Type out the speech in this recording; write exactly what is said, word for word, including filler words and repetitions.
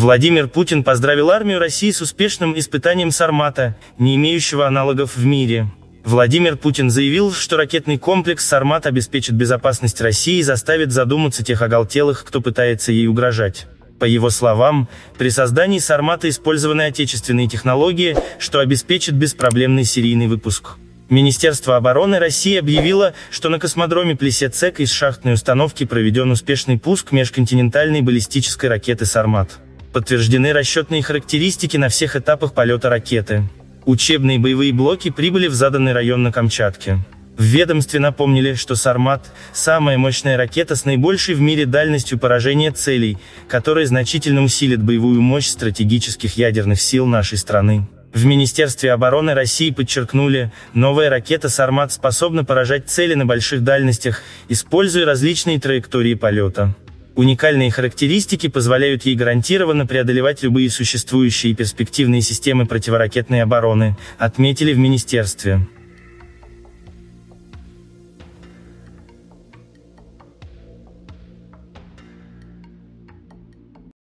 Владимир Путин поздравил армию России с успешным испытанием «Сармата», не имеющего аналогов в мире. Владимир Путин заявил, что ракетный комплекс «Сармат» обеспечит безопасность России и заставит задуматься тех оголтелых, кто пытается ей угрожать. По его словам, при создании «Сармата» использованы отечественные технологии, что обеспечит беспроблемный серийный выпуск. Министерство обороны России объявило, что на космодроме Плесецк из шахтной установки проведен успешный пуск межконтинентальной баллистической ракеты «Сармат». Подтверждены расчетные характеристики на всех этапах полета ракеты. Учебные боевые блоки прибыли в заданный район на Камчатке. В ведомстве напомнили, что «Сармат» – самая мощная ракета с наибольшей в мире дальностью поражения целей, которая значительно усилит боевую мощь стратегических ядерных сил нашей страны. В Министерстве обороны России подчеркнули, новая ракета «Сармат» способна поражать цели на больших дальностях, используя различные траектории полета. Уникальные характеристики позволяют ей гарантированно преодолевать любые существующие и перспективные системы противоракетной обороны, отметили в министерстве.